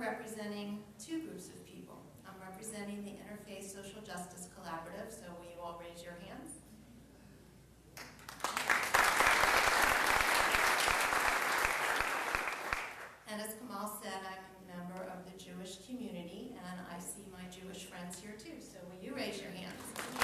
representing two groups of people. I'm representing the Interfaith Social Justice Collaborative, so will you all raise your hands? And as Kamal said, I'm a member of the Jewish community, and I see my Jewish friends here too, so will you raise your hands?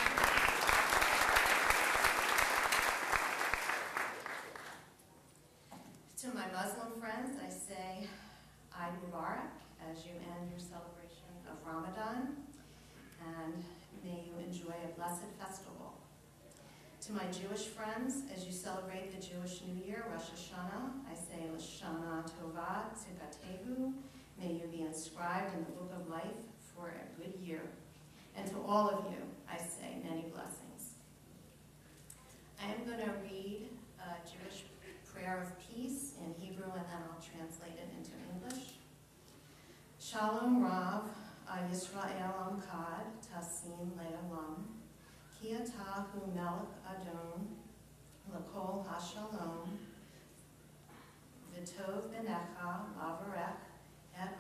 To my Muslim friends, I say Eid Mubarak as you end your celebration of Ramadan, and may you enjoy a blessed festival. To my Jewish friends, as you celebrate the Jewish New Year, Rosh Hashanah, I say Lashana Tova Tzikatehu. May you be inscribed in the book of life for a good year. And to all of you, I say many blessings. I am going to read a Jewish prayer of peace in Hebrew, and then I'll translate it into English. Shalom Rav, Yisrael Amkad, Tasim Le'olam. Ki atah hu melech Adon, l'kol hashalom, v'tov b'necha lavarech et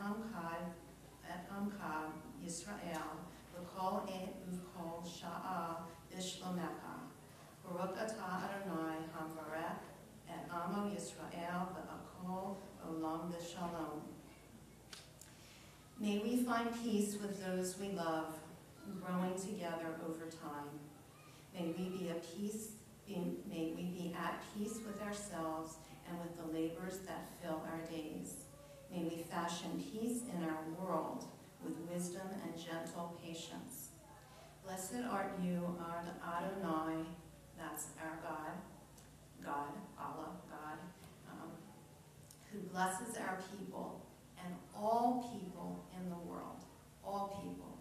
amkad Yisrael, l'kol et u'kol sha'a b'shlomecha. Baruch atah Adonai hamarech et amo Yisrael v'akol olam b'shalom. May we find peace with those we love, growing together over time. May we be at peace with ourselves and with the labors that fill our days. May we fashion peace in our world with wisdom and gentle patience. Blessed art you, our Adonai, that's our God, Allah, God, who blesses our people and all people in the world, all people.